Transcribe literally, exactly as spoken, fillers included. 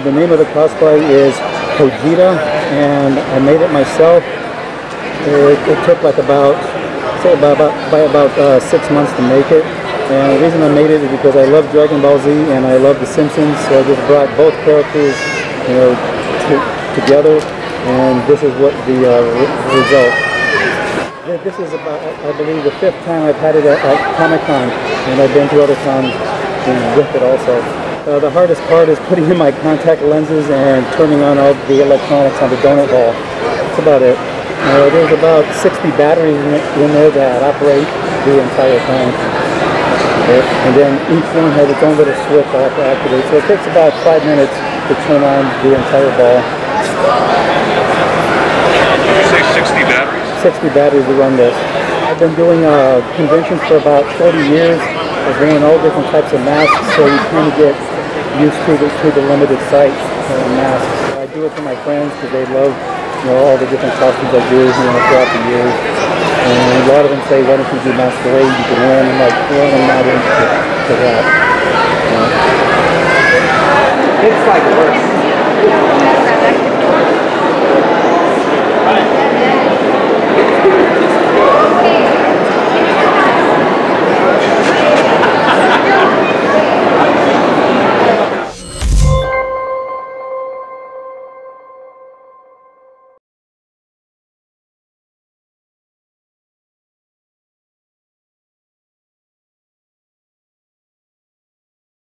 the name of the cosplay is Gogeta, and I made it myself. It, it took like about, say about, about by about uh, six months to make it. And the reason I made it is because I love Dragon Ball Z and I love The Simpsons, so I just brought both characters, you know, together, and this is what the uh, re result. This is about, I believe, the fifth time I've had it at, at Comic-Con, and I've been to other cons with it also. Uh, the hardest part is putting in my contact lenses and turning on all the electronics on the donut ball. That's about it. Uh, there's about sixty batteries in, it, in there that operate the entire thing. And then each one has its own little switch I have to activate. So it takes about five minutes to turn on the entire ball. Did you say sixty batteries? sixty batteries to run this. I've been doing uh, conventions for about forty years. I've worn all different types of masks, so you kind of get used to the, to the limited sight uh, masks. So I do it for my friends because they love, you know, all the different costumes I do, you know, throughout the years. And a lot of them say, why don't you do masquerade? You can wear them. I'm like, well, I'm not into that. Uh, It's like